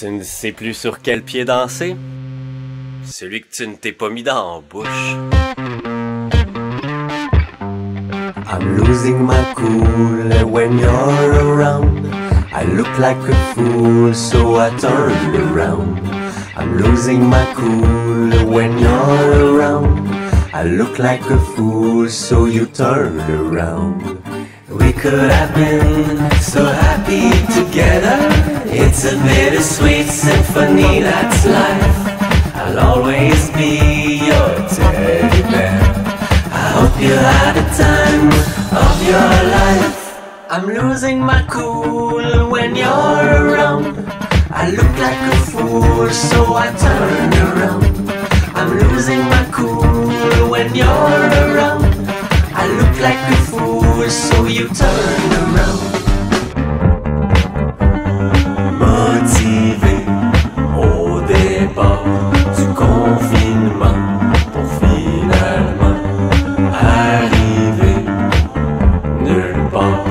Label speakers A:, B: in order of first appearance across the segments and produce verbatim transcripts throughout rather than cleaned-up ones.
A: Tu ne sais plus sur quel pied danser? Celui que tu ne t'es pas mis dans la bouche. I'm losing my cool when you're around. I look like a fool, so I turn around. I'm losing my cool when you're around. I look like a fool, so you turn around. We could have been so happy together. It's a bittersweet symphony, that's life. I'll always be your teddy bear. I hope you had the time of your life. I'm losing my cool when you're around. I look like a fool, so I turn around. I'm losing my cool when you're around. I look like a fool, so you turn around. Motivé au départ du confinement pour finalement arriver nulle part.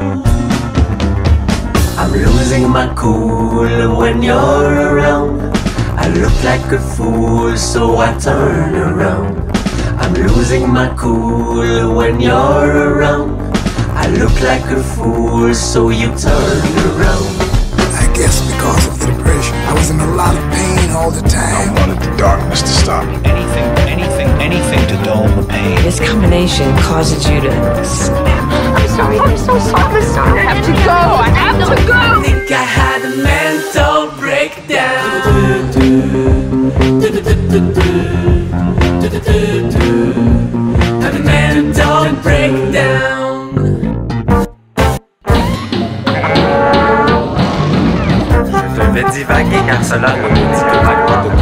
A: I'm losing my cool when you're around. I look like a fool, so I turn around. I'm losing my cool when you're around. I look like a fool, so you turn around.
B: I guess because of the depression, I was in a lot of pain all the time.
C: I wanted the darkness to stop.
D: Anything, anything, anything to dull the pain.
E: This combination causes you to snap.
F: I'm sorry, I'm so sorry, sorry. I have to go, I have to go!
A: I think I had a mental breakdown. Had a mental breakdown. Je vais divaguer car cela ne me dit que vaguement de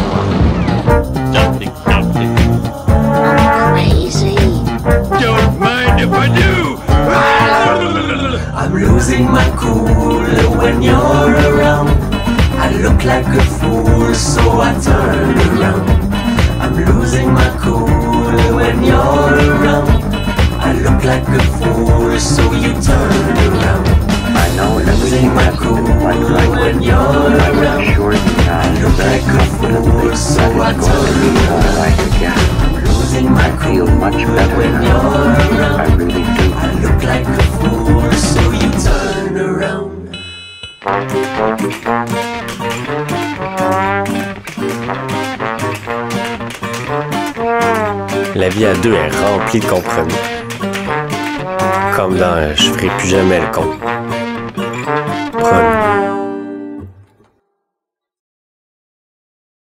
F: I'm crazy.
C: Don't mind if I do.
A: I'm losing my cool when you're around. I look like a fool, so I turn around. I'm losing my cool when you're around. I look like a fool, so you turn around.
G: I know
A: I'm losing my cool when you're around.
G: sure that
A: I look like a fool, so I turn around.
G: life again.
A: I'm losing my
G: Feel
A: cool
G: much better
A: when
G: now.
A: you're
G: I
A: around.
G: really do.
A: I look like a fool, so you turn around. La vie à deux est remplie de compromis. Comme dans Je ferai plus jamais le con.